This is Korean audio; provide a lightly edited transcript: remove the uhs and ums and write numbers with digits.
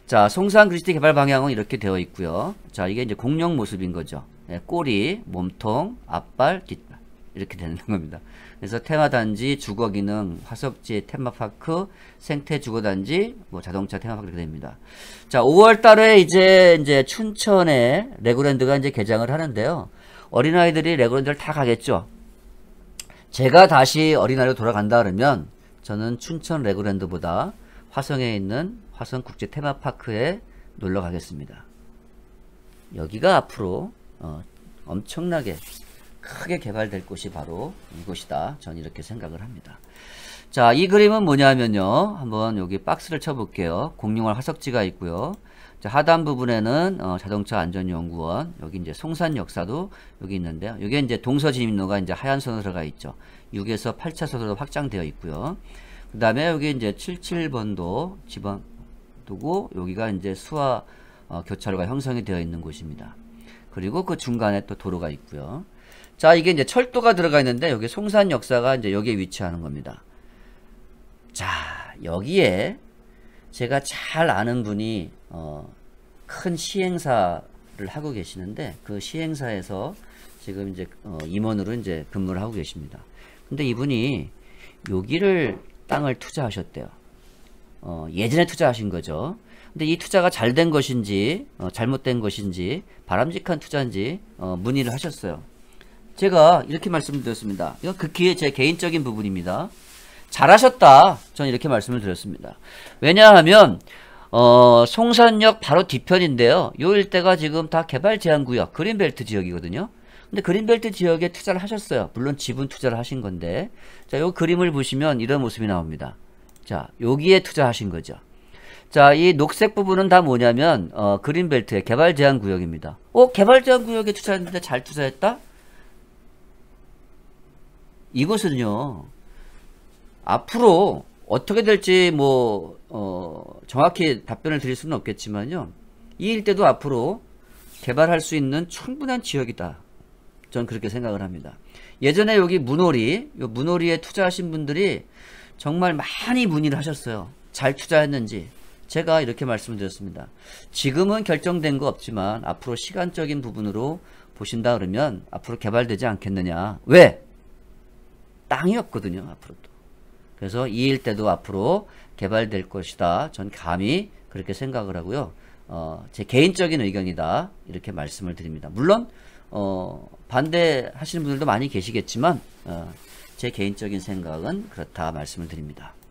자, 송산 그리시티 개발 방향은 이렇게 되어 있고요. 자, 이게 이제 공룡 모습인 거죠. 예, 꼬리, 몸통, 앞발, 뒷발 이렇게 되는 겁니다. 그래서 테마단지, 주거기능, 화석지, 테마파크, 생태 주거단지, 뭐 자동차 테마파크 이렇게 됩니다. 자, 5월 달에 이제 춘천에 레고랜드가 이제 개장을 하는데요. 어린아이들이 레고랜드를 다 가겠죠. 제가 다시 어린아이로 돌아간다 그러면 저는 춘천 레고랜드보다 화성에 있는 화성국제 테마파크에 놀러 가겠습니다. 여기가 앞으로 엄청나게 크게 개발될 곳이 바로 이곳이다. 저는 이렇게 생각을 합니다. 자, 이 그림은 뭐냐면요. 한번 여기 박스를 쳐볼게요. 공룡월 화석지가 있고요. 자, 하단 부분에는 자동차 안전연구원, 여기 이제 송산 역사도 여기 있는데요. 여기 이제 동서진입로가 이제 하얀 선으로 들어가 있죠. 6에서 8차선으로 확장되어 있고요. 그 다음에 여기 이제 77번도 지방도고, 여기가 이제 수화 교차로가 형성이 되어 있는 곳입니다. 그리고 그 중간에 또 도로가 있고요. 자, 이게 이제 철도가 들어가 있는데 여기 송산 역사가 이제 여기에 위치하는 겁니다. 자, 여기에 제가 잘 아는 분이 큰 시행사를 하고 계시는데 그 시행사에서 지금 이제 임원으로 이제 근무를 하고 계십니다. 근데 이분이 여기를 땅을 투자하셨대요. 예전에 투자하신 거죠. 근데 이 투자가 잘 된 것인지 잘못된 것인지 바람직한 투자인지 문의를 하셨어요. 제가 이렇게 말씀드렸습니다. 이건 극히 제 개인적인 부분입니다. 잘하셨다. 저는 이렇게 말씀을 드렸습니다. 왜냐하면 송산역 바로 뒤편인데요. 요 일대가 지금 다 개발 제한구역 그린벨트 지역이거든요. 근데 그린벨트 지역에 투자를 하셨어요. 물론 지분 투자를 하신 건데, 자, 요 그림을 보시면 이런 모습이 나옵니다. 자, 여기에 투자하신 거죠. 자, 이 녹색 부분은 다 뭐냐면 그린벨트의 개발 제한 구역입니다. 개발 제한 구역에 투자했는데 잘 투자했다? 이것은요, 앞으로 어떻게 될지 뭐 정확히 답변을 드릴 수는 없겠지만요, 이 일대도 앞으로 개발할 수 있는 충분한 지역이다. 저는 그렇게 생각을 합니다. 예전에 여기 문오리, 요 문오리에 투자하신 분들이 정말 많이 문의를 하셨어요. 잘 투자했는지. 제가 이렇게 말씀을 드렸습니다. 지금은 결정된 거 없지만 앞으로 시간적인 부분으로 보신다 그러면 앞으로 개발되지 않겠느냐. 왜? 땅이 없거든요. 앞으로도. 그래서 이 일대도 앞으로 개발될 것이다. 전 감히 그렇게 생각을 하고요. 제 개인적인 의견이다. 이렇게 말씀을 드립니다. 물론 반대하시는 분들도 많이 계시겠지만 제 개인적인 생각은 그렇다 말씀을 드립니다.